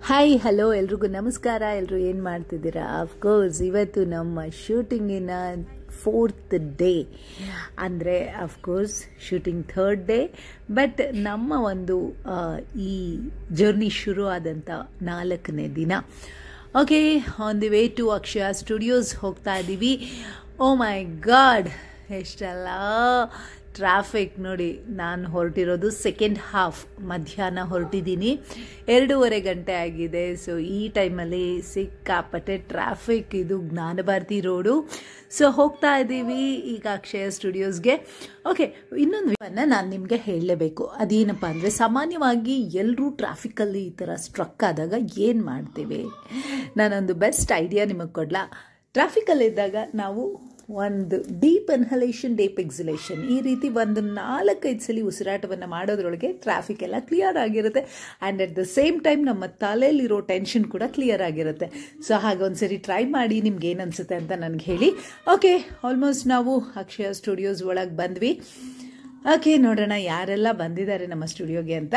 Hi hello ಎಲ್ರಿಗೂ ನಮಸ್ಕಾರ. ಎಲ್ಲರೂ ಏನು ಮಾಡ್ತಿದ್ದೀರಾ? ಅಫ್ಕೋರ್ಸ್ ಇವತ್ತು ನಮ್ಮ ಶೂಟಿಂಗಿನ 4th ಡೇ, ಅಂದರೆ of course shooting 3rd day. But ನಮ್ಮ ಒಂದು ಈ ಜರ್ನಿ ಶುರು ಆದಂಥ 4ನೇ ದಿನ. Okay, on the way to Akshaya studios ಹೋಗ್ತಾ ಇದ್ದೀವಿ. ಓ ಮೈ ಗಾಡ್, ಎಷ್ಟೆಲ್ಲ ಟ್ರಾಫಿಕ್ ನೋಡಿ. ನಾನು ಹೊರಟಿರೋದು ಸೆಕೆಂಡ್ ಹಾಫ್, ಮಧ್ಯಾಹ್ನ ಹೊರಟಿದ್ದೀನಿ. 2:30 ಗಂಟೆ ಆಗಿದೆ. ಸೊ ಈ ಟೈಮಲ್ಲಿ ಸಿಕ್ಕಾಪಟ್ಟೆ ಟ್ರಾಫಿಕ್. ಇದು ಜ್ಞಾನಭಾರತಿ ರೋಡು. ಸೊ ಹೋಗ್ತಾ ಇದ್ದೀವಿ ಈಗ ಅಕ್ಷಯ ಸ್ಟುಡಿಯೋಸ್ಗೆ. ಓಕೆ, ಇನ್ನೊಂದು ನಾನು ನಿಮಗೆ ಹೇಳಲೇಬೇಕು. ಅದೇನಪ್ಪ ಅಂದರೆ, ಸಾಮಾನ್ಯವಾಗಿ ಎಲ್ಲರೂ ಟ್ರಾಫಿಕಲ್ಲಿ ಈ ಥರ ಸ್ಟ್ರಕ್ ಆದಾಗ ಏನು ಮಾಡ್ತೀವಿ? ನಾನೊಂದು ಬೆಸ್ಟ್ ಐಡಿಯಾ ನಿಮಗೆ ಕೊಡಲಾ? ಟ್ರಾಫಿಕಲ್ಲಿದ್ದಾಗ ನಾವು ಒಂದು ಡೀಪ್ ಇನ್ಹಲೇಷನ್, ಡೀಪ್ ಎಕ್ಸಿಲೇಷನ್, ಈ ರೀತಿ ಒಂದು 4-5 ಸಲ ಉಸಿರಾಟವನ್ನು ಮಾಡೋದ್ರೊಳಗೆ ಟ್ರಾಫಿಕ್ ಎಲ್ಲ ಕ್ಲಿಯರ್ ಆಗಿರುತ್ತೆ. And at the same time ನಮ್ಮ ತಲೆಯಲ್ಲಿರೋ ಟೆನ್ಷನ್ ಕೂಡ ಕ್ಲಿಯರ್ ಆಗಿರುತ್ತೆ. ಸೊ ಹಾಗೆ ಒಂದು ಸರಿ ಟ್ರೈ ಮಾಡಿ, ನಿಮ್ಗೆ ಏನು ಅನಿಸುತ್ತೆ ಅಂತ ನನಗೆ ಹೇಳಿ. ಓಕೆ, ಆಲ್ಮೋಸ್ಟ್ ನಾವು ಅಕ್ಷಯ ಸ್ಟುಡಿಯೋಸ್ ಒಳಗೆ ಬಂದ್ವಿ. ಓಕೆ, ನೋಡೋಣ ಯಾರೆಲ್ಲ ಬಂದಿದ್ದಾರೆ ನಮ್ಮ ಸ್ಟುಡಿಯೋಗೆ ಅಂತ.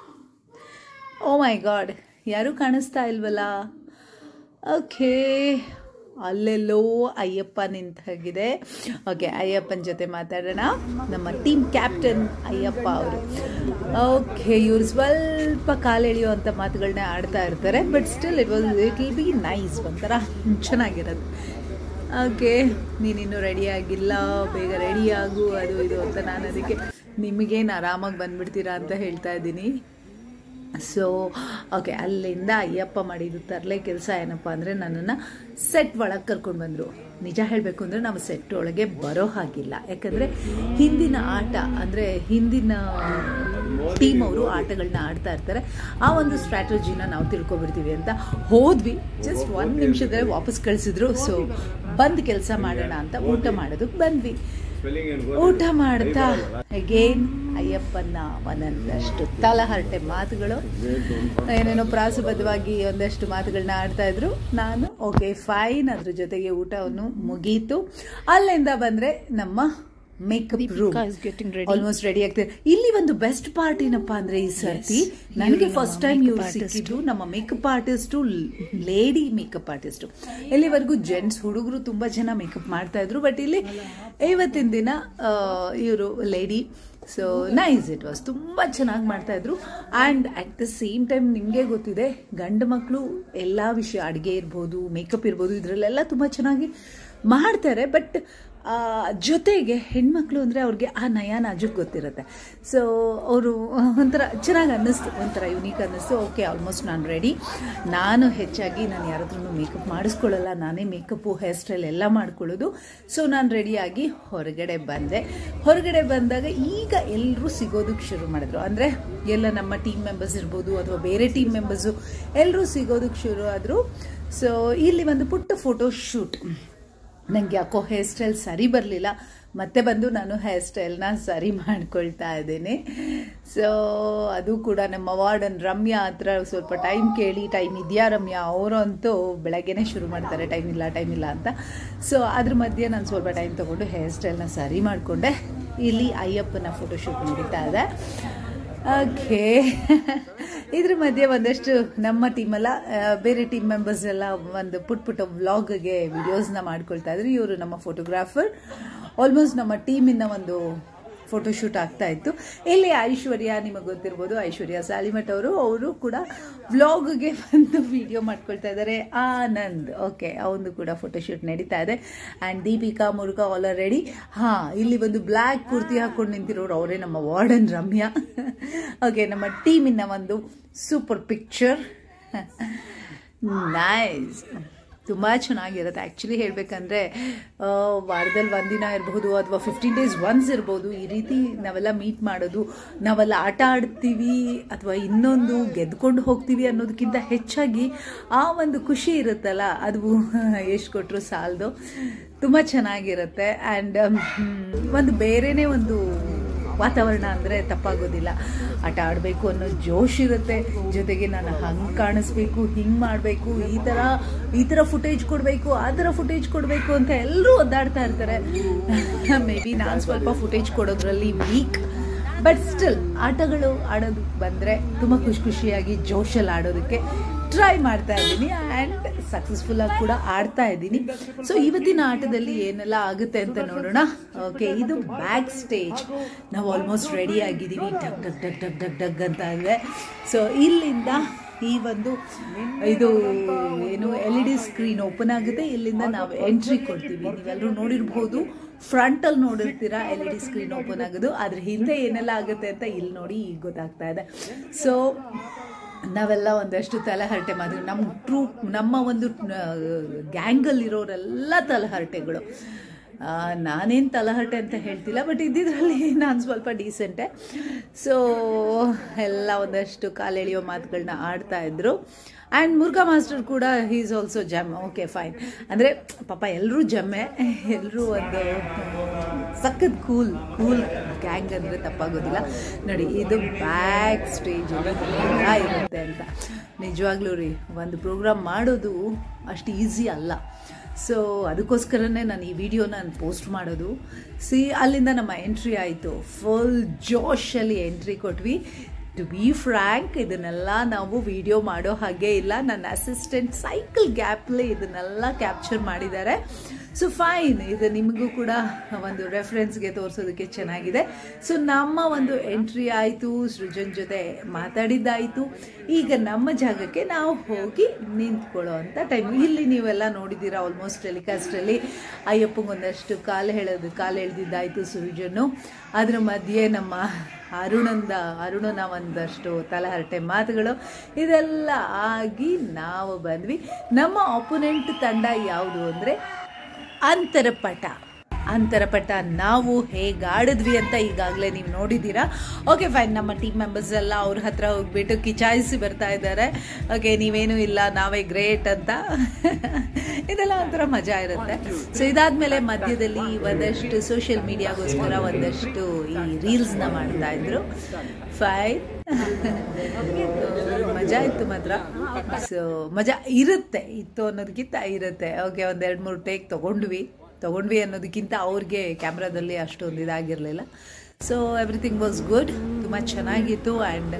ಓ ಮೈ ಗಾಡ್, ಯಾರೂ ಕಾಣಿಸ್ತಾ ಇಲ್ವಲ್ಲ? ಓಕೆ, ಅಲ್ಲೆಲ್ಲೋ ಅಯ್ಯಪ್ಪ ನಿಂತಾಗಿದೆ. ಓಕೆ, ಅಯ್ಯಪ್ಪನ ಜೊತೆ ಮಾತಾಡೋಣ. ನಮ್ಮ ಟೀಮ್ ಕ್ಯಾಪ್ಟನ್ ಅಯ್ಯಪ್ಪ ಅವರು. ಓಕೆ, ಇವ್ರು ಸ್ವಲ್ಪ ಕಾಲೆಳೆಯುವಂಥ ಮಾತುಗಳನ್ನ ಆಡ್ತಾ ಇರ್ತಾರೆ. But still it will be nice, ಒಂಥರ ಚೆನ್ನಾಗಿರೋದು. ಓಕೆ, ನೀನಿನ್ನೂ ರೆಡಿ ಆಗಿಲ್ಲ, ಬೇಗ ರೆಡಿ ಆಗು, ಅದು ಇದು ಅಂತ ನಾನು ಅದಕ್ಕೆ ನಿಮಗೇನು ಆರಾಮಾಗಿ ಬಂದುಬಿಡ್ತೀರಾ ಅಂತ ಹೇಳ್ತಾ ಇದ್ದೀನಿ. ಸೊ ಓಕೆ, ಅಲ್ಲಿಂದ ಅಯ್ಯಪ್ಪ ಮಾಡಿದ್ದು ತರಲೆ ಕೆಲಸ ಏನಪ್ಪ ಅಂದರೆ, ನನ್ನನ್ನು ಸೆಟ್ ಒಳಗೆ ಕರ್ಕೊಂಡು ಬಂದರು. ನಿಜ ಹೇಳಬೇಕು ಅಂದರೆ ನಾವು ಸೆಟ್ ಒಳಗೆ ಬರೋ ಹಾಗಿಲ್ಲ. ಯಾಕಂದರೆ ಹಿಂದಿನ ಆಟ, ಅಂದರೆ ಹಿಂದಿನ ಟೀಮ್ ಅವರು ಆಟಗಳನ್ನ ಆಡ್ತಾ ಇರ್ತಾರೆ. ಆ ಒಂದು ಸ್ಟ್ರಾಟಜಿನ ನಾವು ತಿಳ್ಕೊಬಿಡ್ತೀವಿ ಅಂತ ಹೋದ್ವಿ. ಜಸ್ಟ್ 1 ನಿಮಿಷದಲ್ಲೇ ವಾಪಸ್ ಕಳಿಸಿದ್ರು. ಸೊ ಬಂದು ಕೆಲಸ ಮಾಡೋಣ ಅಂತ ಊಟ ಮಾಡೋದಕ್ಕೆ ಬಂದ್ವಿ. ಊಟ ಮಾಡ್ತಾ ಅಗೇನ್ ಅಯ್ಯಪ್ಪನ ಒಂದಷ್ಟು ತಲಹರಟೆ ಮಾತುಗಳು, ಏನೇನೋ ಪ್ರಾಸಬದ್ಧವಾಗಿ ಒಂದಷ್ಟು ಮಾತುಗಳನ್ನ ಆಡ್ತಾ ಇದ್ರು. ನಾನು ಓಕೆ ಫೈನ್, ಅದ್ರ ಜೊತೆಗೆ ಊಟವನ್ನು ಮುಗೀತು. ಅಲ್ಲಿಂದ ಬಂದರೆ ನಮ್ಮ ಮೇಕಪ್ ರೂಮ್ ಆಲ್ಮೋಸ್ಟ್ ರೆಡಿ ಆಗ್ತದೆ. ಇಲ್ಲಿ ಒಂದು ಬೆಸ್ಟ್ ಪಾರ್ಟ್ ಏನಪ್ಪ ಅಂದರೆ, ಈ ಸರ್ತಿ ನನಗೆ ಫಸ್ಟ್ ಟೈಮ್ ಇವ್ರು ಸಿಕ್ಕಿದ್ರು ನಮ್ಮ makeup artist, lady makeup artist. ಇಲ್ಲಿವರೆಗೂ ಜೆಂಟ್ಸ್ ಹುಡುಗರು ತುಂಬ ಜನ ಮೇಕಪ್ ಮಾಡ್ತಾ ಇದ್ರು. ಬಟ್ ಇಲ್ಲಿ ಇವತ್ತಿನ ದಿನ ಇವರು lady. So nice, it was ತುಂಬ ಚೆನ್ನಾಗಿ ಮಾಡ್ತಾಯಿದ್ರು. And at the same time ನಿಮಗೆ ಗೊತ್ತಿದೆ, ಗಂಡು ಮಕ್ಕಳು ಎಲ್ಲ ವಿಷಯ, ಅಡುಗೆ ಇರ್ಬೋದು, ಮೇಕಪ್ ಇರ್ಬೋದು, ಇದರಲ್ಲೆಲ್ಲ ತುಂಬ ಚೆನ್ನಾಗಿ ಮಾಡ್ತಾರೆ. ಬಟ್ ಜೊತೆಗೆ ಹೆಣ್ಮಕ್ಳು ಅಂದರೆ ಅವ್ರಿಗೆ ಆ ನಯ ನಾಜುಕ್ ಗೊತ್ತಿರುತ್ತೆ. ಸೊ ಅವರು ಒಂಥರ ಚೆನ್ನಾಗಿ ಅನ್ನಿಸ್ತು, ಒಂಥರ ಯುನೀಕ್ ಅನ್ನಿಸ್ತು. ಓಕೆ, ಆಲ್ಮೋಸ್ಟ್ ನಾನು ರೆಡಿ. ನಾನು ಹೆಚ್ಚಾಗಿ ನಾನು ಯಾರತ್ರೂ ಮೇಕಪ್ ಮಾಡಿಸ್ಕೊಳ್ಳಲ್ಲ, ನಾನೇ ಮೇಕಪ್ಪು, ಹೇರ್ ಸ್ಟೈಲ್ ಎಲ್ಲ ಮಾಡ್ಕೊಳ್ಳೋದು. ಸೊ ನಾನು ರೆಡಿಯಾಗಿ ಹೊರಗಡೆ ಬಂದೆ. ಹೊರಗಡೆ ಬಂದಾಗ ಈಗ ಎಲ್ಲರೂ ಸಿಗೋದಕ್ಕೆ ಶುರು ಮಾಡಿದ್ರು. ಅಂದರೆ ಎಲ್ಲ ನಮ್ಮ ಟೀಮ್ ಮೆಂಬರ್ಸ್ ಇರ್ಬೋದು ಅಥವಾ ಬೇರೆ ಟೀಮ್ ಮೆಂಬರ್ಸು ಎಲ್ಲರೂ ಸಿಗೋದಕ್ಕೆ ಶುರು ಆದರು. ಸೊ ಇಲ್ಲಿ ಒಂದು ಪುಟ್ಟ ಫೋಟೋ ಶೂಟ್. ನನಗೆ ಯಾಕೋ ಹೇರ್ ಸ್ಟೈಲ್ ಸರಿ ಬರಲಿಲ್ಲ. ಮತ್ತೆ ಬಂದು ನಾನು ಹೇರ್ ಸ್ಟೈಲ್ನ ಸರಿ ಮಾಡ್ಕೊಳ್ತಾ ಇದ್ದೀನಿ. ಸೊ ಅದು ಕೂಡ ನಮ್ಮ ವಾರ್ಡನ್ ರಮ್ಯಾ ಹತ್ರ ಸ್ವಲ್ಪ ಟೈಮ್ ಕೇಳಿ, ಟೈಮ್ ಇದೆಯಾ ರಮ್ಯಾ? ಅವರಂತೂ ಬೆಳಗ್ಗೆನೇ ಶುರು ಮಾಡ್ತಾರೆ, ಟೈಮ್ ಇಲ್ಲ ಅಂತ. ಸೊ ಅದ್ರ ಮಧ್ಯೆ ನಾನು ಸ್ವಲ್ಪ ಟೈಮ್ ತೊಗೊಂಡು ಹೇರ್ ಸ್ಟೈಲ್ನ ಸರಿ ಮಾಡಿಕೊಂಡೆ. ಇಲ್ಲಿ ಅಯ್ಯಪ್ಪನ ಫೋಟೋಶೂಟ್ ನಡೀತಾ ಇದೆ. ಓಕೆ, ಇದ್ರ ಮಧ್ಯೆ ಒಂದಷ್ಟು ನಮ್ಮ ಟೀಮೆಲ್ಲ, ಬೇರೆ ಟೀಮ್ ಮೆಂಬರ್ಸ್ ಎಲ್ಲ ಒಂದು ಪುಟ್ಟ ವ್ಲಾಗ್ಗೆ ವಿಡಿಯೋಸ್ನ ಮಾಡ್ಕೊಳ್ತಾ ಇದ್ರು. ಇವರು ನಮ್ಮ ಫೋಟೋಗ್ರಾಫರ್. ಆಲ್ಮೋಸ್ಟ್ ನಮ್ಮ ಟೀಮಿನ ಒಂದು ಫೋಟೋಶೂಟ್ ಆಗ್ತಾ ಇತ್ತು. ಇಲ್ಲಿ ಐಶ್ವರ್ಯ, ನಿಮಗೆ ಗೊತ್ತಿರ್ಬೋದು, ಐಶ್ವರ್ಯ ಸಾಲಿಮಠ್ ಅವರು ಕೂಡ ವ್ಲಾಗ್ಗೆ ಒಂದು ವಿಡಿಯೋ ಮಾಡ್ಕೊಳ್ತಾ ಇದ್ದಾರೆ. ಆನಂದ್, ಓಕೆ, ಅವನು ಕೂಡ ಫೋಟೋಶೂಟ್ ನಡೀತಾ ಇದೆ. And Deepika Murugha all are ready. ಹಾಂ, ಇಲ್ಲಿ ಒಂದು ಬ್ಲ್ಯಾಕ್ ಕುರ್ತಿ ಹಾಕೊಂಡು ನಿಂತಿರೋರು ಅವರೇ ನಮ್ಮ ವಾರ್ಡನ್ ರಮ್ಯಾ. ಓಕೆ, ನಮ್ಮ ಟೀಮಿನ ಒಂದು ಸೂಪರ್ ಪಿಕ್ಚರ್. ನೈಸ್, ತುಂಬ ಚೆನ್ನಾಗಿರುತ್ತೆ. ಆ್ಯಕ್ಚುಲಿ ಹೇಳಬೇಕಂದ್ರೆ, ವಾರದಲ್ಲಿ 1 ದಿನ ಇರ್ಬೋದು ಅಥವಾ 15 days ಒನ್ಸ್ ಇರ್ಬೋದು, ಈ ರೀತಿ ನಾವೆಲ್ಲ ಮೀಟ್ ಮಾಡೋದು, ನಾವೆಲ್ಲ ಆಟ ಆಡ್ತೀವಿ ಅಥವಾ ಇನ್ನೊಂದು ಗೆದ್ಕೊಂಡು ಹೋಗ್ತೀವಿ ಅನ್ನೋದಕ್ಕಿಂತ ಹೆಚ್ಚಾಗಿ ಆ ಒಂದು ಖುಷಿ ಇರುತ್ತಲ್ಲ, ಅದು ಎಷ್ಟು ಕೊಟ್ಟರು ಸಾಲದು. ತುಂಬ ಚೆನ್ನಾಗಿರುತ್ತೆ. ಆ್ಯಂಡ್ ಒಂದು ಬೇರೆಯೇ ಒಂದು ವಾತಾವರಣ ಅಂದರೆ ತಪ್ಪಾಗೋದಿಲ್ಲ. ಆಟ ಆಡಬೇಕು ಅನ್ನೋ ಜೋಶ್ ಇರುತ್ತೆ. ಜೊತೆಗೆ ನಾನು ಹಂಗೆ ಕಾಣಿಸ್ಬೇಕು, ಹಿಂಗೆ ಮಾಡಬೇಕು, ಈ ಥರ ಫುಟೇಜ್ ಕೊಡಬೇಕು, ಆ ಥರ ಫುಟೇಜ್ ಕೊಡಬೇಕು ಅಂತ ಎಲ್ಲರೂ ಒದ್ದಾಡ್ತಾ ಇರ್ತಾರೆ. ಮೇ ಬಿ ನಾನು ಸ್ವಲ್ಪ ಫುಟೇಜ್ ಕೊಡೋದ್ರಲ್ಲಿ ವೀಕ್. ಬಟ್ ಸ್ಟಿಲ್ ಆಟಗಳು ಆಡೋದು ಬಂದರೆ ತುಂಬ ಖುಷಿಯಾಗಿ ಜೋಶಲ್ಲಿ ಆಡೋದಕ್ಕೆ ಟ್ರೈ ಮಾಡ್ತಾ ಇದ್ದೀನಿ ಆ್ಯಂಡ್ ಸಕ್ಸಸ್ಫುಲ್ ಆಗಿ ಕೂಡ ಆಡ್ತಾ ಇದ್ದೀನಿ. ಸೊ ಇವತ್ತಿನ ಆಟದಲ್ಲಿ ಏನೆಲ್ಲ ಆಗುತ್ತೆ ಅಂತ ನೋಡೋಣ. ಓಕೆ, ಇದು ಬ್ಯಾಕ್ ಸ್ಟೇಜ್. ನಾವು ಆಲ್ಮೋಸ್ಟ್ ರೆಡಿ ಆಗಿದ್ದೀವಿ. ಡಗ್ ಡಗ್ ಡಗ್ ಡಗ್ ಡಗ್ ಡಗ್ ಅಂತ ಇದೆ. ಸೊ ಇಲ್ಲಿಂದ ಈ ಒಂದು ಇದು ಏನು LED ಸ್ಕ್ರೀನ್ ಓಪನ್ ಆಗುತ್ತೆ. ಇಲ್ಲಿಂದ ನಾವು ಎಂಟ್ರಿ ಕೊಡ್ತೀವಿ. ನೀವೆಲ್ಲರೂ ನೋಡಿರ್ಬೋದು, ಫ್ರಂಟಲ್ಲಿ ನೋಡಿರ್ತೀರಾ LED ಸ್ಕ್ರೀನ್ ಓಪನ್ ಆಗೋದು. ಅದ್ರ ಹಿಂದೆ ಏನೆಲ್ಲ ಆಗುತ್ತೆ ಅಂತ ಇಲ್ಲಿ ನೋಡಿ ಈಗ ಗೊತ್ತಾಗ್ತಾ ಇದೆ. ಸೊ ನಾವೆಲ್ಲ ಒಂದಷ್ಟು ತಲೆಹರಟೆ ಮಾಡಿದ್ವಿ. ನಮ್ಮ ಒಂದು ಗ್ಯಾಂಗಲ್ಲಿರೋರೆಲ್ಲ ತಲೆಹರಟೆಗಳು. ನಾನೇನು ತಲೆಹರಟೆ ಅಂತ ಹೇಳ್ತಿಲ್ಲ, ಬಟ್ ಇದ್ದಿದ್ರಲ್ಲಿ ನಾನು ಸ್ವಲ್ಪ ಡೀಸೆಂಟೆ. ಸೊ ಎಲ್ಲ ಒಂದಷ್ಟು ಕಾಲೆಳೆಯೋ ಮಾತುಗಳನ್ನ ಆಡ್ತಾಯಿದ್ರು. ಆ್ಯಂಡ್ ಮುರುಘಾ ಮಾಸ್ಟರ್ ಕೂಡ is also gem. Okay fine. ಅಂದರೆ ಪಾಪ ಎಲ್ಲರೂ ಜಮ್ಮೆ, ಎಲ್ಲರೂ ಒಂದು ಸಖತ್ ಕೂಲ್ ಗ್ಯಾಂಗ್ ಅಂದರೆ ತಪ್ಪಾಗೋದಿಲ್ಲ. ನೋಡಿ, ಇದು ಬ್ಯಾಕ್ ಸ್ಟೇಜ್ ಇರುತ್ತೆ ಅಂತ. ನಿಜವಾಗ್ಲೂ ರೀ, ಒಂದು ಪ್ರೋಗ್ರಾಮ್ ಮಾಡೋದು ಅಷ್ಟು ಈಸಿ ಅಲ್ಲ. ಸೊ ಅದಕ್ಕೋಸ್ಕರನೇ ನಾನು ಈ ವಿಡಿಯೋನ ಪೋಸ್ಟ್ ಮಾಡೋದು. ಅಲ್ಲಿಂದ ನಮ್ಮ ಎಂಟ್ರಿ ಆಯಿತು. ಫುಲ್ ಜೋಶಲ್ಲಿ ಎಂಟ್ರಿ ಕೊಟ್ವಿ. ಟು ಬಿ ಫ್ರ್ಯಾಂಕ್, ಇದನ್ನೆಲ್ಲ ನಾವು ವಿಡಿಯೋ ಮಾಡೋ ಹಾಗೆ ಇಲ್ಲ. ನನ್ನ ಅಸಿಸ್ಟೆಂಟ್ ಸೈಕಲ್ ಗ್ಯಾಪ್ಲೇ ಇದನ್ನೆಲ್ಲ ಕ್ಯಾಪ್ಚರ್ ಮಾಡಿದ್ದಾರೆ. ಸೊ ಫೈನ್, ಇದು ನಿಮಗೂ ಕೂಡ ಒಂದು ರೆಫರೆನ್ಸ್ಗೆ ತೋರಿಸೋದಕ್ಕೆ ಚೆನ್ನಾಗಿದೆ. ಸೊ ನಮ್ಮ ಒಂದು ಎಂಟ್ರಿ ಆಯಿತು, ಸೃಜನ್ ಜೊತೆ ಮಾತಾಡಿದ್ದಾಯಿತು. ಈಗ ನಮ್ಮ ಜಾಗಕ್ಕೆ ನಾವು ಹೋಗಿ ನಿಂತ್ಕೊಳ್ಳೋ ಅಂಥ ಟೈಮ್. ಇಲ್ಲಿ ನೀವೆಲ್ಲ ನೋಡಿದ್ದೀರಾ ಆಲ್ಮೋಸ್ಟ್ ಟೆಲಿಕಾಸ್ಟಲ್ಲಿ ಅಯ್ಯಪ್ಪಂಗೊಂದಷ್ಟು ಕಾಲು ಎಳೆದಿದ್ದಾಯಿತು ಸೃಜನ್ನು. ಅದರ ಮಧ್ಯೆ ನಮ್ಮ ಅರುಣನ ಒಂದಷ್ಟು ತಲೆಹರಟೆ ಮಾತುಗಳು ಇದೆಲ್ಲ ಆಗಿ ನಾವು ಬಂದ್ವಿ. ನಮ್ಮ ಆಪೋನೆಂಟ್ ತಂಡ ಯಾವುದು ಅಂದರೆ ಅಂತರಪಟ. ನಾವು ಹೇಗೆ ಆಡಿದ್ವಿ ಅಂತ ಈಗಾಗಲೇ ನೀವು ನೋಡಿದ್ದೀರಾ. Okay fine. ನಮ್ಮ ಟೀಮ್ ಮೆಂಬರ್ಸ್ ಎಲ್ಲ ಅವ್ರ ಹತ್ರ ಹೋಗ್ಬಿಟ್ಟು ಕಿಚಾಯಿಸಿ ಬರ್ತಾ ಇದ್ದಾರೆ. ಓಕೆ, ನೀವೇನೂ ಇಲ್ಲ, ನಾವೇ ಗ್ರೇಟ್ ಅಂತ. ಇದೆಲ್ಲ ಒಂಥರ ಮಜಾ ಇರುತ್ತೆ. ಸೊ ಇದಾದ್ಮೇಲೆ ಮಧ್ಯದಲ್ಲಿ ಒಂದಷ್ಟು ಸೋಷಿಯಲ್ ಮೀಡಿಯಾಗೋಸ್ಕರ ಒಂದಷ್ಟು ಈ ರೀಲ್ಸ್ನ ಮಾಡ್ತಾ ಇದ್ರು. ಫೈನ್, ಮಜಾ ಇತ್ತು ಮಾತ್ರ. ಸೊ ಮಜಾ ಇತ್ತು ಅನ್ನೋದಕ್ಕಿಂತ ಇರುತ್ತೆ. ಓಕೆ, ಒಂದು 2-3 ಟೇಕ್ ತೊಗೊಂಡ್ವಿ ಅನ್ನೋದಕ್ಕಿಂತ ಅವ್ರಿಗೆ ಕ್ಯಾಮ್ರಾದಲ್ಲಿ ಅಷ್ಟೊಂದು ಇದಾಗಿರಲಿಲ್ಲ. ಸೊ ಎವ್ರಿಥಿಂಗ್ ವಾಸ್ ಗುಡ್, ತುಂಬ ಚೆನ್ನಾಗಿತ್ತು. ಆ್ಯಂಡ್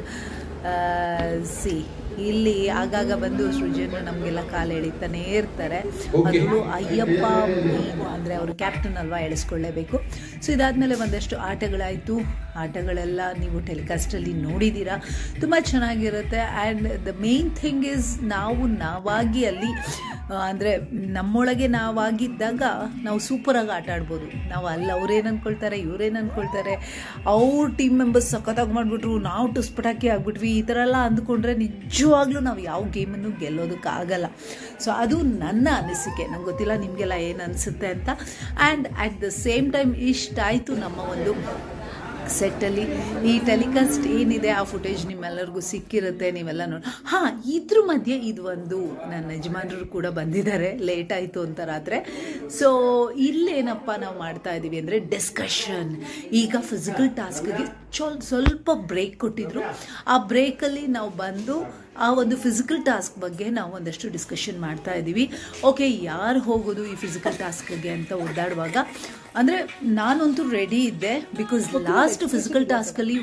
ಇಲ್ಲಿ ಆಗಾಗ ಬಂದು ಸೃಜನ್ ನಮಗೆಲ್ಲ ಕಾಲು ಎಳಿತಾನೇ ಇರ್ತಾರೆ. ಅದರಲ್ಲೂ ಅಯ್ಯಪ್ಪ ಅಂದರೆ ಅವರು ಕ್ಯಾಪ್ಟನ್ ಅಲ್ವಾ, ಎಳಿಸ್ಕೊಳ್ಳೇಬೇಕು. ಸೊ ಇದಾದಮೇಲೆ ಒಂದಷ್ಟು ಆಟಗಳಾಯಿತು. ಆಟಗಳೆಲ್ಲ ನೀವು ಟೆಲಿಕಾಸ್ಟಲ್ಲಿ ನೋಡಿದ್ದೀರಾ, ತುಂಬ ಚೆನ್ನಾಗಿರುತ್ತೆ. And the main thing is ನಾವಾಗಿ ಅಲ್ಲಿ ಅಂದರೆ ನಮ್ಮೊಳಗೆ ನಾವಾಗಿದ್ದಾಗ ನಾವು ಸೂಪರಾಗಿ ಆಟ ಆಡ್ಬೋದು. ನಾವು ಅಲ್ಲಿ ಅವ್ರೇನು ಅಂದ್ಕೊಳ್ತಾರೆ, ಇವ್ರೇನು ಅಂದ್ಕೊಳ್ತಾರೆ, ಅವ್ರ ಟೀಮ್ ಮೆಂಬರ್ಸ್ ಸಖತ್ತಾಗಿ ಮಾಡಿಬಿಟ್ರು, ನಾವು ಟುಸ್ಪಟಾಕಿ ಆಗಿಬಿಟ್ವಿ, ಈ ಥರ ಎಲ್ಲ ಅಂದ್ಕೊಂಡ್ರೆ ನಿಜವಾಗ್ಲೂ ನಾವು ಯಾವ ಗೇಮನ್ನು ಗೆಲ್ಲೋದಕ್ಕಾಗಲ್ಲ. ಸೊ ಅದು ನನ್ನ ಅನಿಸಿಕೆ. ನಂಗೆ ಗೊತ್ತಿಲ್ಲ ನಿಮಗೆಲ್ಲ ಏನು ಅನಿಸುತ್ತೆ ಅಂತ. And at the same time ಇಷ್ಟಾಯಿತು ನಮ್ಮ ಒಂದು ಸೆಟ್ಟಲ್ಲಿ. ಈ ಟೆಲಿಕಾಸ್ಟ್ ಏನಿದೆ ಆ ಫುಟೇಜ್ ನಿಮ್ಮೆಲ್ಲರಿಗೂ ಸಿಕ್ಕಿರುತ್ತೆ, ನೀವೆಲ್ಲ ನೋಡಿ. ಇದ್ರ ಮಧ್ಯೆ ಇದು ಒಂದು ನನ್ನ ಯಜಮಾನರು ಕೂಡ ಬಂದಿದ್ದಾರೆ, ಲೇಟ್ ಆಯಿತು ಅಂತ ರಾತ್ರಿ. ಸೊ ಇಲ್ಲೇನಪ್ಪ ನಾವು ಮಾಡ್ತಾ ಇದ್ದೀವಿ ಅಂದರೆ ಡಿಸ್ಕಷನ್. ಈಗ ಫಿಸಿಕಲ್ ಟಾಸ್ಕ್ಗೆ ಸ್ವಲ್ಪ ಬ್ರೇಕ್ ಕೊಟ್ಟಿದ್ರು. ಆ ಬ್ರೇಕಲ್ಲಿ ನಾವು ಬಂದು ಆ ಒಂದು ಫಿಸಿಕಲ್ ಟಾಸ್ಕ್ ಬಗ್ಗೆ ನಾವು ಒಂದಷ್ಟು ಡಿಸ್ಕಷನ್ ಮಾಡ್ತಾ ಇದ್ದೀವಿ. ಓಕೆ, ಯಾರು ಹೋಗೋದು ಈ ಫಿಸಿಕಲ್ ಟಾಸ್ಕ್ಗೆ ಅಂತ ಓಡಾಡುವಾಗ ಅಂದರೆ ನಾನಂತೂ ರೆಡಿ ಇದ್ದೆ. ಬಿಕಾಸ್ ಲಾಸ್ಟ್ ಫಿಸಿಕಲ್ ಟಾಸ್ಕಲ್ಲಿ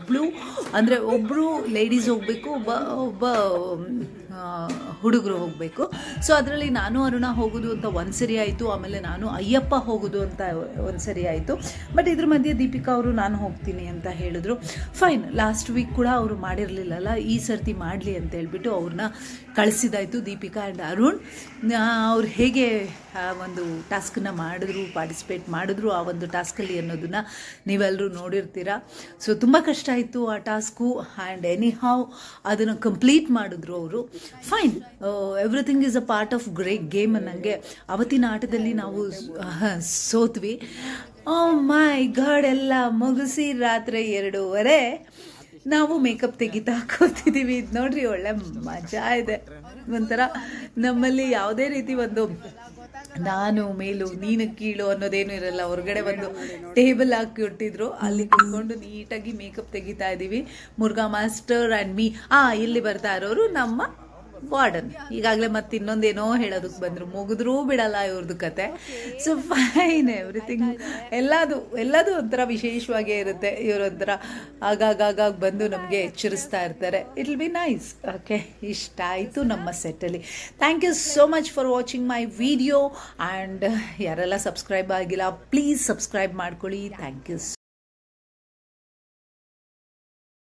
ಒಬ್ಬರು ಲೇಡೀಸ್ ಹೋಗಬೇಕು, ಒಬ್ಬ ಹುಡುಗರು ಹೋಗಬೇಕು. ಸೊ ಅದರಲ್ಲಿ ನಾನು ಅರುಣ ಹೋಗೋದು ಅಂತ ಒಂದು ಸರಿ ಆಯಿತು. ಆಮೇಲೆ ನಾನು ಅಯ್ಯಪ್ಪ ಹೋಗೋದು ಅಂತ ಒಂದು ಸರಿ ಆಯಿತು. ಬಟ್ ಇದ್ರ ಮಧ್ಯೆ ದೀಪಿಕಾ ಅವರು ನಾನು ಹೋಗ್ತೀನಿ ಅಂತ ಹೇಳಿದ್ರು. ಫೈನ್, ಲಾಸ್ಟ್ ವೀಕ್ ಕೂಡ ಅವರು ಮಾಡಿರಲಿಲ್ಲಲ್ಲ, ಈ ಸರ್ತಿ ಮಾಡಲಿ ಅಂತ ಹೇಳ್ಬಿಟ್ಟು ಅವ್ರನ್ನ ಕಳಿಸಿದಾಯಿತು. ದೀಪಿಕಾ ಆ್ಯಂಡ್ ಅರುಣ್ ಅವ್ರು ಹೇಗೆ ಒಂದು ಟಾಸ್ಕನ್ನ ಪಾರ್ಟಿಸಿಪೇಟ್ ಮಾಡಿದ್ರು ಆ ಒಂದು ಟಾಸ್ಕಲ್ಲಿ ಅನ್ನೋದನ್ನು ನೀವೆಲ್ಲರೂ ನೋಡಿರ್ತೀರಾ. ಸೊ ತುಂಬ ಕಷ್ಟ ಆಯಿತು ಆ ಟಾಸ್ಕು. ಆ್ಯಂಡ್ ಎನಿಹೌ ಅದನ್ನು ಕಂಪ್ಲೀಟ್ ಮಾಡಿದ್ರು ಅವರು. Fine, everything is a part of game ಅನ್ನಂಗೆ ಅವತ್ತಿನ ಆಟದಲ್ಲಿ ನಾವು ಸೋತ್ವಿ. ಓ ಮೈ ಗಾಡ್, ಎಲ್ಲ ಮುಗಿಸಿ ರಾತ್ರಿ 2:30 ನಾವು ಮೇಕಪ್ ತೆಗಿತಾ ಕೂತಿದ್ದೀವಿ. ಇದು ನೋಡ್ರಿ, ಒಳ್ಳೆ ಮಜಾ ಇದೆ. ಒಂಥರ ನಮ್ಮಲ್ಲಿ ಯಾವುದೇ ರೀತಿ ಒಂದು ನಾನು ಮೇಲು ನೀನು ಕೀಳು ಅನ್ನೋದೇನು ಇರಲ್ಲ. ಹೊರಗಡೆ ಒಂದು ಟೇಬಲ್ ಹಾಕಿ ಇಟ್ಟಿದ್ರು, ಅಲ್ಲಿ ಕುತ್ಕೊಂಡು ನೀಟಾಗಿ ಮೇಕಪ್ ತೆಗಿತಾ ಇದ್ದೀವಿ. Murugha master and me. ಇಲ್ಲಿ ಬರ್ತಾ ಇರೋರು ನಮ್ಮ ವಾರ್ಡನ್. ಈಗಾಗಲೇ ಮತ್ತೆ ಇನ್ನೊಂದೇನೋ ಹೇಳೋದಕ್ಕೆ ಬಂದರು, ಮುಗಿದ್ರೂ ಬಿಡಲ್ಲ ಇವ್ರದ್ದು ಕತೆ. ಸೊ ಫೈನ್, ಎವ್ರಿಥಿಂಗ್ ಎಲ್ಲದು ಒಂಥರ ವಿಶೇಷವಾಗೇ ಇರುತ್ತೆ. ಇವರೊಂಥರ ಆಗಾಗ ಬಂದು ನಮಗೆ ಎಚ್ಚರಿಸ್ತಾ ಇರ್ತಾರೆ. It will be nice. Okay, ಇಷ್ಟ ಆಯಿತು ನಮ್ಮ ಸೆಟ್ಟಲ್ಲಿ. Thank you so much for watching my video. And ಯಾರೆಲ್ಲ ಸಬ್ಸ್ಕ್ರೈಬ್ ಆಗಿಲ್ಲ, ಪ್ಲೀಸ್ ಸಬ್ಸ್ಕ್ರೈಬ್ ಮಾಡ್ಕೊಳ್ಳಿ. Thank you.